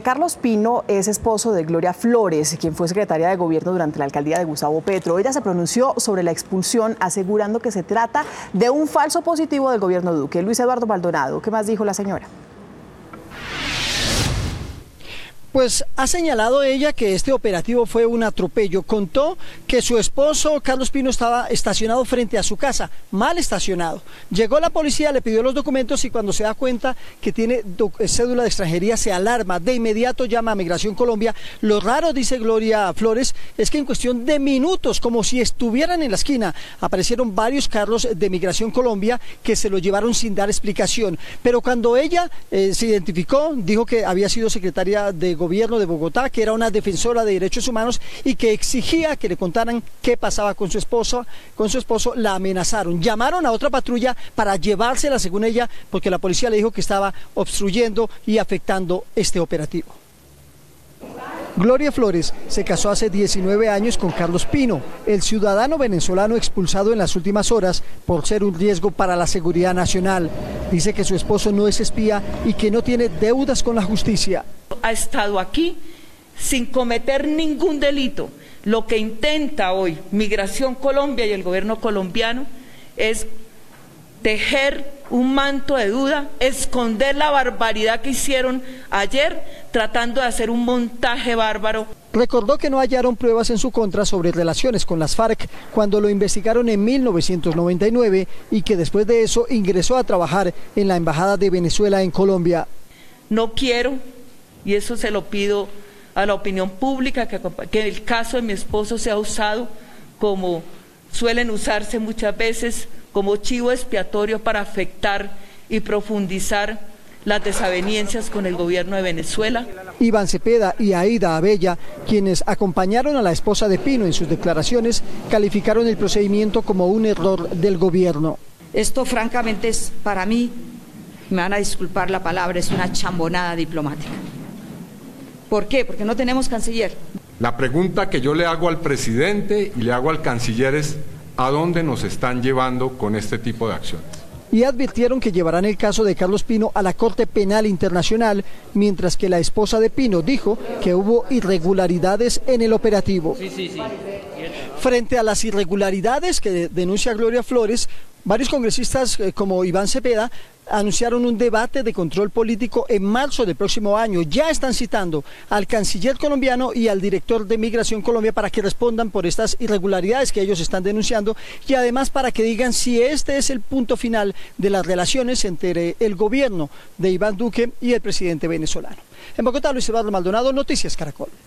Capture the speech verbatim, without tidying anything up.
Carlos Pino es esposo de Gloria Flores, quien fue secretaria de gobierno durante la alcaldía de Gustavo Petro. Ella se pronunció sobre la expulsión, asegurando que se trata de un falso positivo del gobierno Duque. Luis Eduardo Maldonado, ¿qué más dijo la señora? Pues ha señalado ella que este operativo fue un atropello. Contó que su esposo, Carlos Pino, estaba estacionado frente a su casa, mal estacionado. Llegó la policía, le pidió los documentos y cuando se da cuenta que tiene cédula de extranjería se alarma. De inmediato llama a Migración Colombia. Lo raro, dice Gloria Flores, es que en cuestión de minutos, como si estuvieran en la esquina, aparecieron varios carros de Migración Colombia que se lo llevaron sin dar explicación. Pero cuando ella eh, se identificó, dijo que había sido secretaria de gobierno de Bogotá, que era una defensora de derechos humanos y que exigía que le contaran qué pasaba con su esposo, con su esposo, la amenazaron. Llamaron a otra patrulla para llevársela, según ella, porque la policía le dijo que estaba obstruyendo y afectando este operativo. Gloria Flores se casó hace diecinueve años con Carlos Pino, el ciudadano venezolano expulsado en las últimas horas por ser un riesgo para la seguridad nacional. Dice que su esposo no es espía y que no tiene deudas con la justicia. Ha estado aquí sin cometer ningún delito. Lo que intenta hoy Migración Colombia y el gobierno colombiano es tejer un manto de duda, esconder la barbaridad que hicieron ayer, tratando de hacer un montaje bárbaro. Recordó que no hallaron pruebas en su contra sobre relaciones con las FARC cuando lo investigaron en mil novecientos noventa y nueve y que después de eso ingresó a trabajar en la Embajada de Venezuela en Colombia. No quiero, y eso se lo pido a la opinión pública, que, que el caso de mi esposo sea usado como suelen usarse muchas veces, como chivo expiatorio para afectar y profundizar las desavenencias con el gobierno de Venezuela. Iván Cepeda y Aida Abella, quienes acompañaron a la esposa de Pino en sus declaraciones, calificaron el procedimiento como un error del gobierno. Esto francamente es, para mí, me van a disculpar la palabra, es una chambonada diplomática. ¿Por qué? Porque no tenemos canciller. La pregunta que yo le hago al presidente y le hago al canciller es: ¿a dónde nos están llevando con este tipo de acciones? Y advirtieron que llevarán el caso de Carlos Pino a la Corte Penal Internacional, mientras que la esposa de Pino dijo que hubo irregularidades en el operativo. Sí, sí, sí. Frente a las irregularidades que denuncia Gloria Flores, varios congresistas como Iván Cepeda anunciaron un debate de control político en marzo del próximo año. Ya están citando al canciller colombiano y al director de Migración Colombia para que respondan por estas irregularidades que ellos están denunciando y además para que digan si este es el punto final de las relaciones entre el gobierno de Iván Duque y el presidente venezolano. En Bogotá, Luis Eduardo Maldonado, Noticias Caracol.